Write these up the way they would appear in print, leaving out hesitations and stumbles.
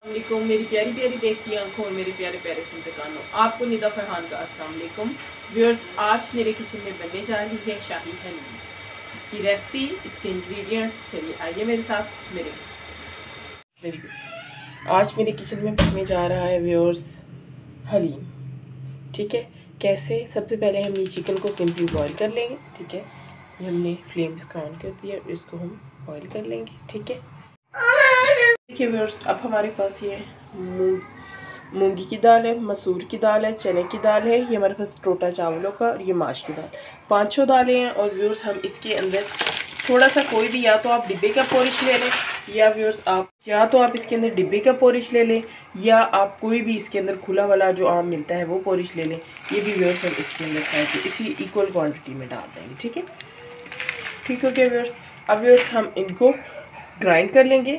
वालेकुम मेरी प्यारी प्यारी देखती आंखों और मेरे प्यारे प्यारे सुनते कानों, आपको निदा फरहान का अस्सलाम वालेकुम व्यूअर्स। आज मेरे किचन में बनने जा रही है शाही हलीम। इसकी रेसिपी, इसके इंग्रेडिएंट्स, चलिए आइए मेरे साथ मेरे किचन। Very good. आज मेरे किचन में बनने जा रहा है व्यूअर्स हलीम। ठीक है, कैसे? सबसे पहले हम ये चिकन को सिंपली बॉईल कर लेंगे। ठीक है, ये हमने फ्लेम इसका ऑन कर दिया, इसको हम बॉईल कर लेंगे। ठीक है, देखिए व्यूअर्स, अब हमारे पास ये मूंगी की दाल है, मसूर की दाल है, चने की दाल है, ये हमारे पास टोटा चावलों का, और ये माश की दाल, 5 दालें हैं। और व्यूअर्स हम इसके अंदर थोड़ा सा कोई भी, या तो आप डिब्बे का पोरिश ले लें, या व्यूअर्स आप इसके अंदर डिब्बे का पोरिश ले लें, या आप कोई भी इसके अंदर खुला वाला जो आम मिलता है वो पोरिश ले लें। ये भी व्यूअर्स हम इसके अंदर साथ इसी इक्वल क्वान्टिटी में डाल देंगे। ठीक है, ठीक हो गया व्यूअर्स। अब व्यूअर्स हम इनको ग्राइंड कर लेंगे।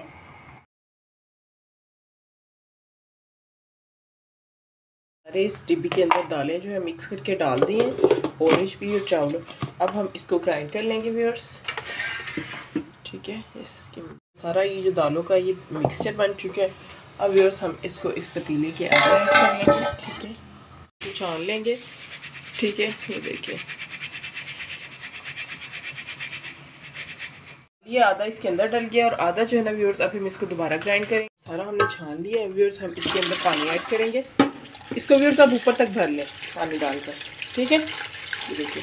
सारे इस डिब्बी के अंदर दालें जो है मिक्स करके डाल दी हैं, पोरिश भी और चावल। अब हम इसको ग्राइंड कर लेंगे व्यूअर्स। ठीक है, इसके सारा ये जो दालों का ये मिक्सचर बन चुका है। अब व्यूअर्स हम इसको इस पतीले के अंदर ऐड कर लेंगे। ठीक है, छान लेंगे। ठीक है, ये देखिए, ये आधा इसके अंदर डल गया और आधा जो है ना व्यूअर्स, अब हम इसको दोबारा ग्राइंड करेंगे। सारा हमने छान लिया है व्यूअर्स। हम इसके अंदर पानी ऐड करेंगे। इसको व्यूअर्स आप ऊपर तक भर लें पानी डालकर। ठीक है, ये देखिए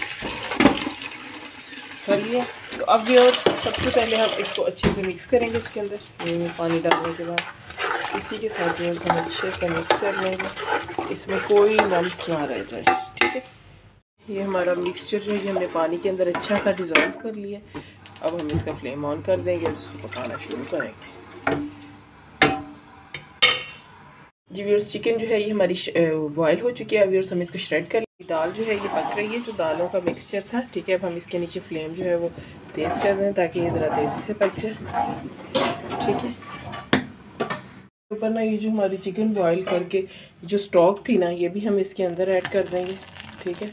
भर लिया। तो अब व्यूअर्स सबसे पहले हम इसको अच्छे से मिक्स करेंगे इसके अंदर। पानी डालने के बाद इसी के साथ व्यूअर्स हम अच्छे से मिक्स कर लेंगे, इसमें कोई लम्स ना रह जाए। ठीक है, ये हमारा मिक्सचर जो है हमने पानी के अंदर अच्छा सा डिज़ोल्व कर लिया। अब हम इसका फ्लेम ऑन कर देंगे और इसको पकाना शुरू करेंगे। जी व्यूअर्स, चिकन जो है ये हमारी बॉयल हो चुकी है। व्यूअर्स हम इसको श्रेड कर लेंगे। दाल जो है ये पक रही है, जो दालों का मिक्सचर था। ठीक है, अब हम इसके नीचे फ्लेम जो है वो तेज़ कर दें ताकि ये ज़रा तेज़ी से पक जाए। ठीक है, ऊपर ना ये जो हमारी चिकन बॉयल करके जो स्टॉक थी ना, ये भी हम इसके अंदर ऐड कर देंगे। ठीक है,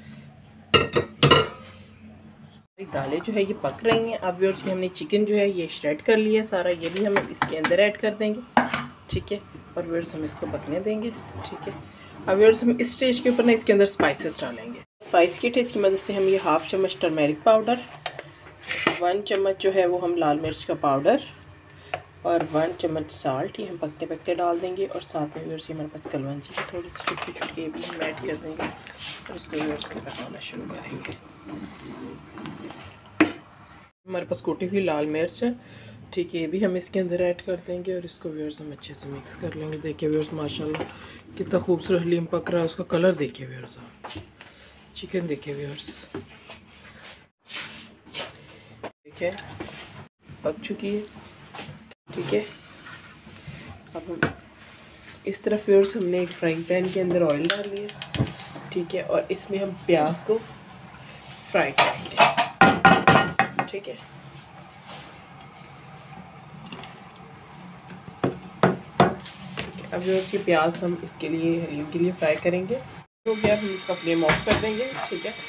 दालें जो है ये पक रही हैं। अब व्यूअर्स हमने चिकन जो है ये श्रेड कर लिया सारा, ये भी हम इसके अंदर ऐड कर देंगे। ठीक है, और व्यूअर्स हम इसको पकने देंगे। ठीक है, अब व्यूअर्स हम इस स्टेज के ऊपर ना इसके अंदर स्पाइसेस डालेंगे। स्पाइस किट है, इसकी मदद से हम ये 1/2 चम्मच टर्मेरिक पाउडर, 1 चम्मच जो है वो हम लाल मिर्च का पाउडर, और 1 चम्मच साल्ट, ये हम पकते पकते डाल देंगे। और साथ में व्यूअर्स हमारे पास कलवंजी की थोड़ी सी छोटी छोटी भी हम ऐड कर देंगे और इसको व्यूअर्स पकाना शुरू करेंगे। हमारे पास कुटी हुई लाल मिर्च है। ठीक है, ये भी हम इसके अंदर ऐड कर देंगे और इसको व्यूअर्स हम अच्छे से मिक्स कर लेंगे। देखिए व्यूअर्स, माशाल्लाह कितना खूबसूरत हलीम पक रहा है। उसका कलर देखिए व्यूअर्स, चिकन देखिए व्यूअर्स, देखिए पक चुकी है। ठीक है, अब हम इस तरफ व्यूअर्स हमने एक फ्राइंग पैन के अंदर ऑयल डाल लिया। ठीक है, और इसमें हम प्याज को फ्राई करेंगे। ठीक है, अब जो इसके प्याज हम इसके लिए हलीम के लिए फ्राई करेंगे। तो क्या हम इसका फ्लेम ऑफ कर देंगे। ठीक है,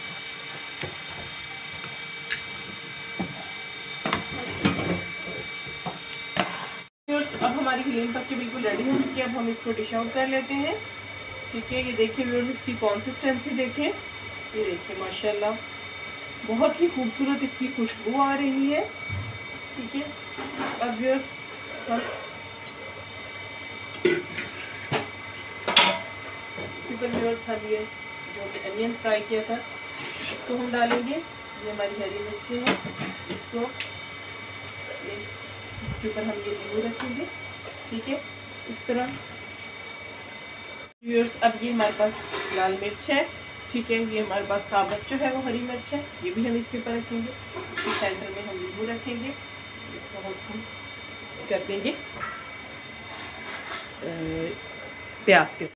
अब हमारी हलीम पक के बिल्कुल रेडी हो चुकी है। अब हम इसको डिश आउट कर लेते हैं। ठीक है, ये देखिए व्यूअर्स, इसकी कंसिस्टेंसी देखें, ये देखिए माशाल्लाह बहुत ही खूबसूरत इसकी खुशबू आ रही है। ठीक है, अब व्यूअर्स हम इसके ऊपर व्यूअर्स हम ये जो अनियन फ्राई किया था इसको हम डालेंगे। ये हमारी हरी मिर्ची है, इसको इसके ऊपर हम ये नींबू रखेंगे। ठीक है, इस तरह व्यूअर्स। अब ये हमारे पास लाल मिर्च है। ठीक है, ये हमारे पास साबुत जो है वो हरी मिर्च है, ये भी हम इसके ऊपर रखेंगे। इसके सेंटर में हम नींबू रखेंगे, इसको हम कर देंगे प्याज के